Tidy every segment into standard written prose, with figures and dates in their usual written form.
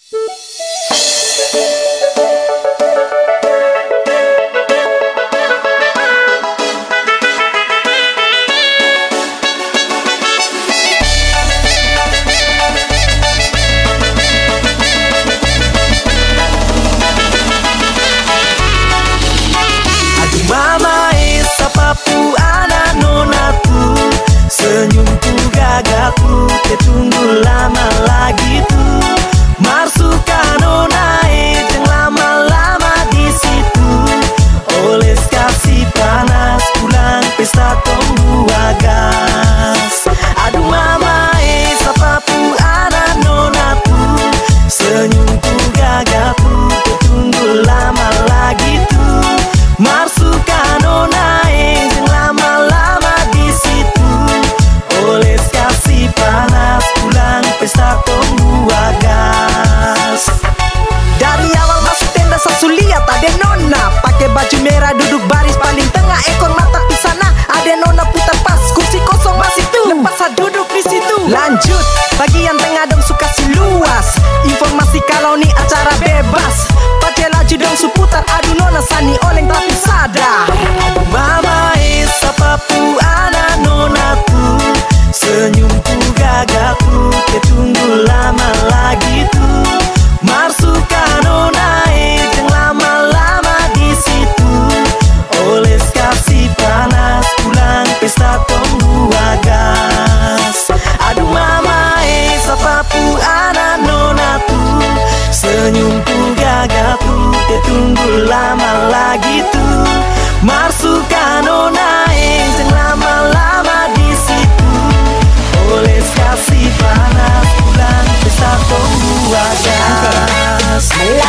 Senyumku gagapku, ketunggu lama lagi tuh. Marsukano naik, jangan lama-lama di situ. Oles kasih panas, pulang pesta tunggu gas. Aduh mama, sapapu anak nonaku. Senyumku gagapku, ketunggu lama lagi tuh. Marsukano naik, jangan lama-lama di situ. Oles kasih panas, pulang pesta tunggu gas. Dari awal masuk tenda saya lihat ada nona pakai baju merah duduk baris paling tengah, ekor mata di sana. Ada nona putar pas, kursi kosong masih tuh. Lepas saya duduk di situ. Lanjut bagian tengah dong suka si luas. Informasi kalau nih acara bebas. Pakai laju dong suputar. Aduh nona sani oleng tapi sadar. Aduh mama sapapu anak nonaku. Senyumku gagapku, ketunggu lama lagi tuh. Marsukano naik, jangan lama-lama di situ. Oles kasih panas, pulang pesta tunggu gas. Aduh mama sapapu anak nonaku. Senyumku gagapku, ketunggu lama lagi tuh. Marsukano naik, jangan lama-lama di situ. Oles kasih panas, pulang pesta tunggu gas.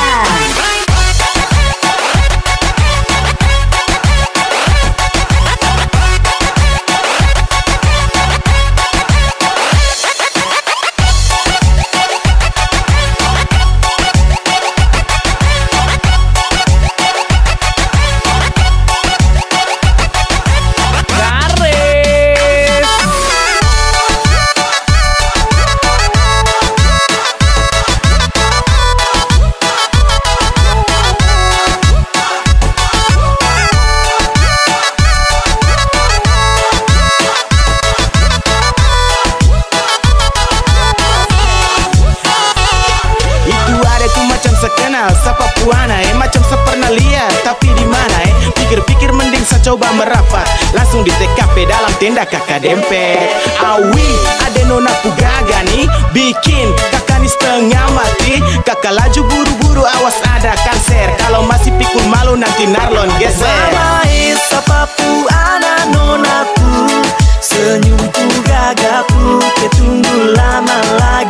Sapapu anak macam sepernah lihat tapi di mana pikir-pikir mending saya coba merapat langsung di TKP dalam tenda kakak dempet. Awi ada nona pugaga nih bikin kakak nih setengah mati. Kakak laju buru-buru awas ada kanser. Kalau masih pikul malu nanti narlon geser. Mama sapapu anak nonaku. Senyumku gagapku, ketunggu lama lagi.